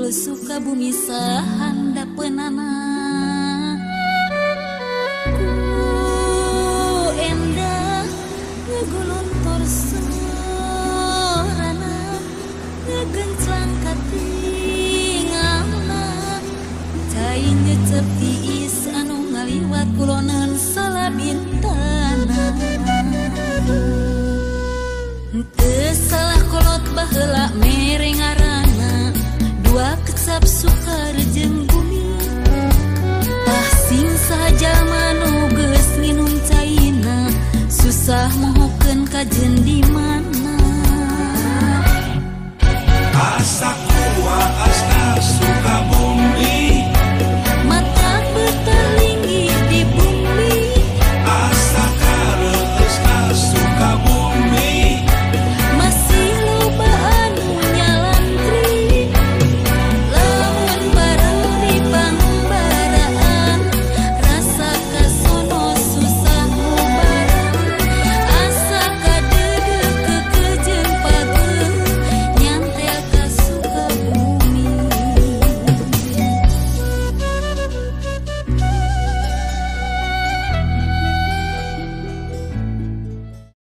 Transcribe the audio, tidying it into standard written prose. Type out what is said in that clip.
suka bumi sahandapeunana ku endah ngeguluntor sorana ngegenclang katingalna cai nyecep tiis anu ngaliwat kulonan salabintana teu salah kolot baheula mere ngaranna dua kecap sukar jeung bumi pasing saja manu geus nginum caina susah mohokeun kajen di mana asa